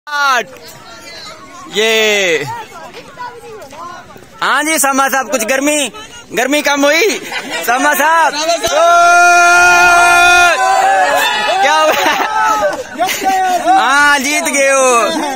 ये हाँ जी समा साहब, कुछ गर्मी कम हुई समा साहब? क्या हुआ? हाँ जीत गए हो।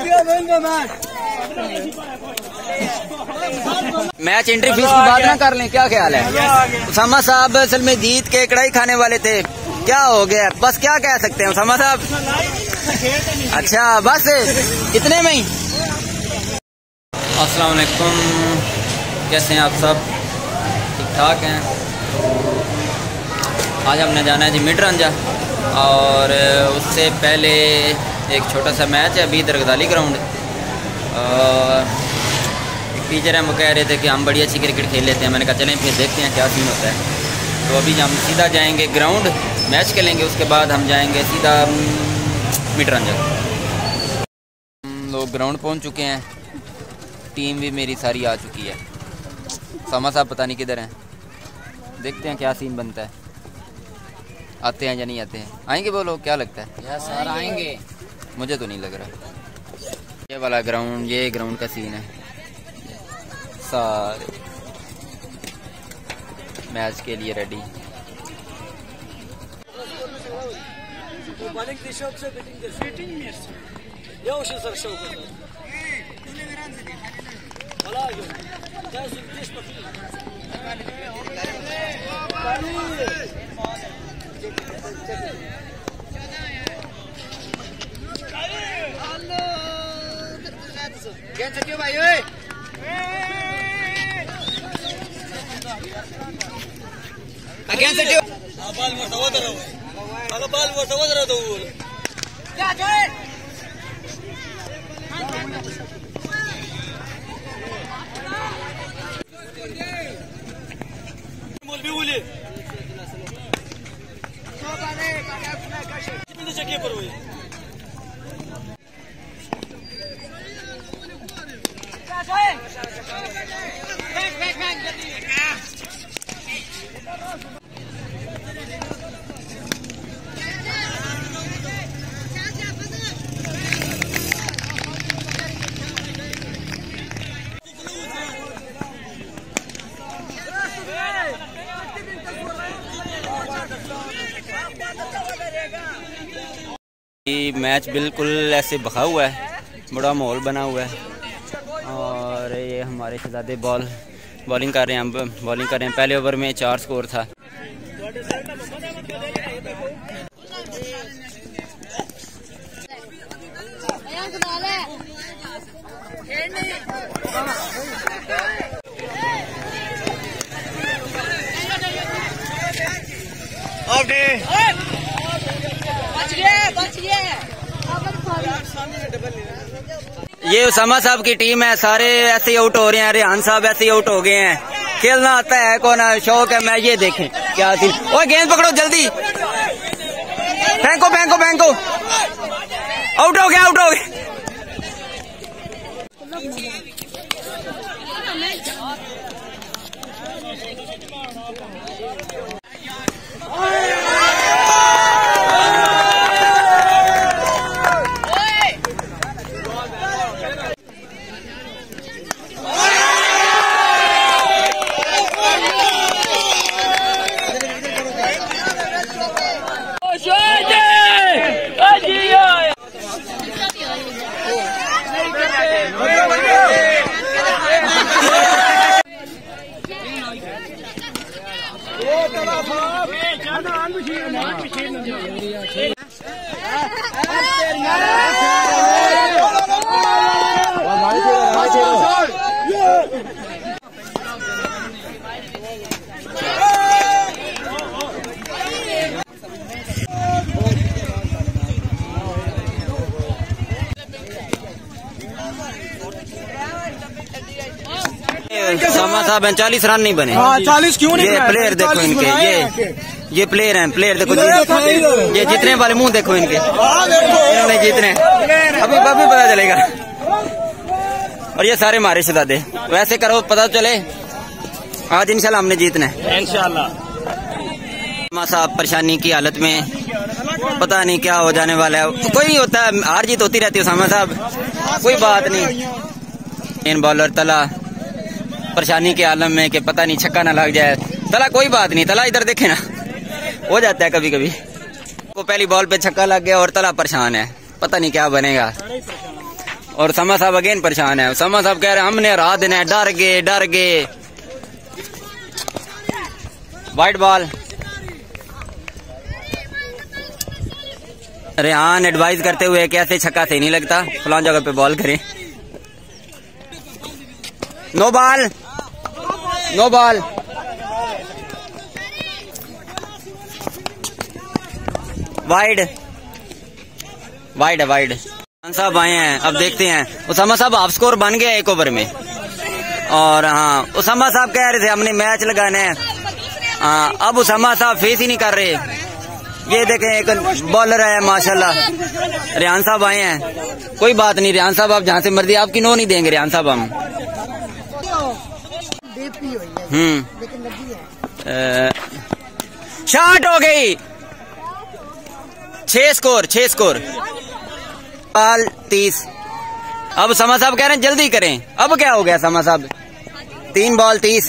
मैच एंट्री फीस की बात ना कर लें, क्या ख्याल है? समा साहब असल में जीत के कड़ाई खाने वाले थे, क्या हो गया? बस क्या कह सकते हैं समा साहब? अच्छा बस इतने में ही। अस्सलाम वालेकुम, कैसे हैं आप सब? ठीक ठाक हैं? आज हमने जाना है जी मिडरंजा, और उससे पहले एक छोटा सा मैच है अभी दरगदाली ग्राउंड। एक टीचर हैं वो कह रहे थे कि हम बड़ी अच्छी क्रिकेट खेल लेते हैं। मैंने कहा चलें फिर देखते हैं क्या सीन होता है। तो अभी हम सीधा जाएंगे ग्राउंड, मैच खेलेंगे, उसके बाद हम जाएंगे सीधा मिडरंजा। हम लोग ग्राउंड पहुंच चुके हैं, टीम भी मेरी सारी आ चुकी है। समा साहब पता नहीं किधर हैं, देखते हैं क्या सीन बनता है। आते हैं या नहीं आते हैं? आएंगे बोलो, क्या लगता है? यस सर आएंगे। मुझे तो नहीं लग रहा। ये वाला ग्राउंड, ये ग्राउंड का सीन है। सारे मैच के लिए रेडी। मैच बिल्कुल ऐसे भखा हुआ है, बड़ा माहौल बना हुआ है। और ये हमारे शहजादे बॉलिंग कर रहे हैं। पहले ओवर में 4 स्कोर था। ये उसामा साहब की टीम है, सारे ऐसे ही आउट हो रहे हैं। रेहान साहब ऐसे ही आउट हो गए हैं। खेलना आता है, कौन शौक है मैं ये देखें क्या थी। ओए गेंद पकड़ो जल्दी, फेंको। आउट हो गया। समा साहब 40 रन नहीं बने। 40 क्यों नहीं? ये प्लेयर देखो इनके, ये प्लेयर हैं, प्लेयर देखो, ये जीतने वाले मुंह देखो इनके, इन्होंने जीतने, अभी पता चलेगा। और ये सारे हमारे शहजादे। वैसे करो पता चले, आज इंशाल्लाह हमने जीतना है इंशाल्लाह। समा साहब परेशानी की हालत में पता नहीं क्या हो जाने वाला है। कोई नहीं होता, हार जीत होती रहती है उसामा साहब, कोई बात नहीं। इन बॉलर तला परेशानी के आलम में कि पता नहीं छक्का ना लग जाए। तला कोई बात नहीं, तला इधर देखे ना, हो जाता है कभी कभी। वो पहली बॉल पे छक्का लग गया और तला परेशान है, पता नहीं क्या बनेगा। और उसामा साहब अगेन परेशान है। उसामा साहब कह रहे हैं हमने हरा देना है, डर गए। White ball. रेहान एडवाइस करते हुए कैसे छक्का सही नहीं लगता, फलां जगह पे बॉल करें। No ball. वाइड साहब आए हैं, अब देखते हैं। उसामा साहब हाफ स्कोर बन गया 1 ओवर में। और हाँ, उसामा साहब कह रहे थे हमने मैच लगाना है। हाँ, अब उसामा साहब फेस ही नहीं कर रहे। ये देखें एक बॉलर है माशाल्लाह, रेहान साहब आए हैं। कोई बात नहीं रेहान साहब, आप जहाँ से मर्जी, आपकी नो नहीं देंगे रेहान साहब हम। शॉट हो गई। 6 स्कोर। बॉल 30। अब उसामा साहब कह रहे हैं जल्दी करें। अब क्या हो गया उसामा साहब, 3 बॉल 30।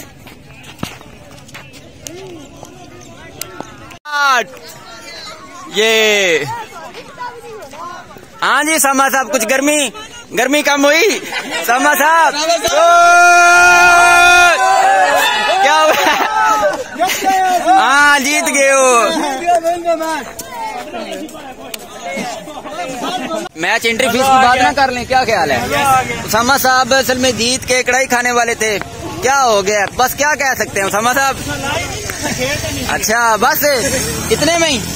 ये हाँ जी उसामा साहब, कुछ गर्मी कम हुई उसामा साहब। क्या हुआ? हाँ जीत गए हो। मैच एंट्री फीस की बात ना कर लें, क्या ख्याल है? उसामा साहब असल में जीत के कड़ाई खाने वाले थे, क्या हो गया? बस क्या कह सकते हैं उसामा साहब। अच्छा बस इतने में ही